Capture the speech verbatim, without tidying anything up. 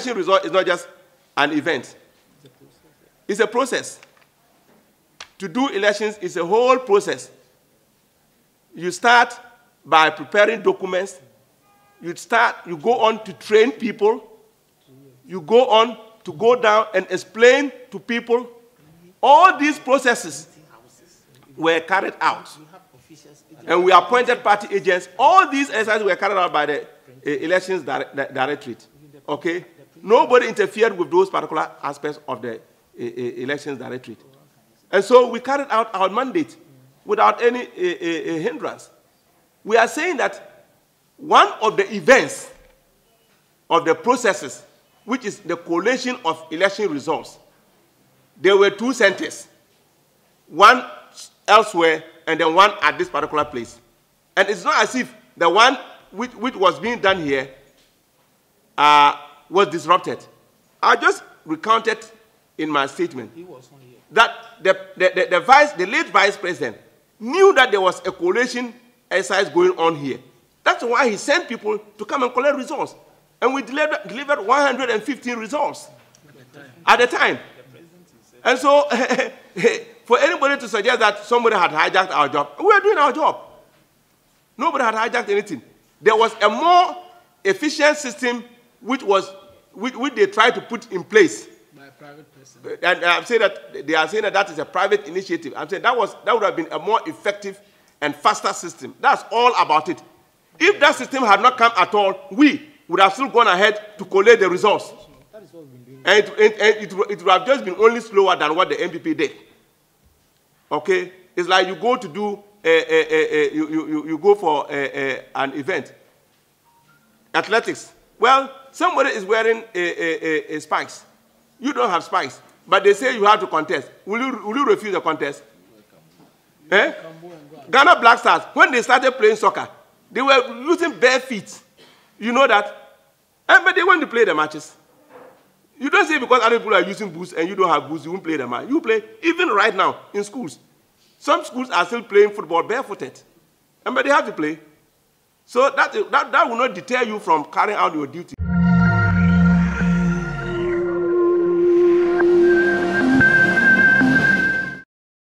election result is not just an event. It's a process. To do elections is a whole process. You start by preparing documents. You start, you go on to train people. You go on to go down and explain to people. All these processes were carried out. And we appointed party agents. All these exercises were carried out by the uh, Elections Directorate. Okay? Nobody interfered with those particular aspects of the uh, uh, Elections Directorate. And so we carried out our mandate without any uh, uh, hindrance. We are saying that one of the events of the processes, which is the collation of election results, there were two centers, one elsewhere and then one at this particular place. And it's not as if the one which, which was being done here uh, was disrupted. I just recounted in my statement that the, the, the, the, vice, the late vice president knew that there was a collation exercise going on here. That's why he sent people to come and collect results. And we delivered, delivered one hundred fifteen results at the time. And so, for anybody to suggest that somebody had hijacked our job, we are doing our job. Nobody had hijacked anything. There was a more efficient system which, was, which, which they tried to put in place. By a private person. And I'm saying that they are saying that that is a private initiative. I'm saying that, was, that would have been a more effective and faster system. That's all about it. If that system had not come at all, we would have still gone ahead to collate the results. That is what we've been doing. And, it, it, it, it would have just been only slower than what the M P P did. Okay? It's like you go to do, a, a, a, a, you, you, you go for a, a, an event. Athletics. Well, somebody is wearing a, a, a, a spikes. You don't have spikes. But they say you have to contest. Will you, will you refuse the contest? Eh? Ghana Black Stars, when they started playing soccer, they were using bare feet. You know that? And, but they went to play the matches. You don't say because other people are using boots and you don't have boots, you won't play the match. You play, even right now, in schools. Some schools are still playing football barefooted. And, but they have to play. So that, that, that will not deter you from carrying out your duty.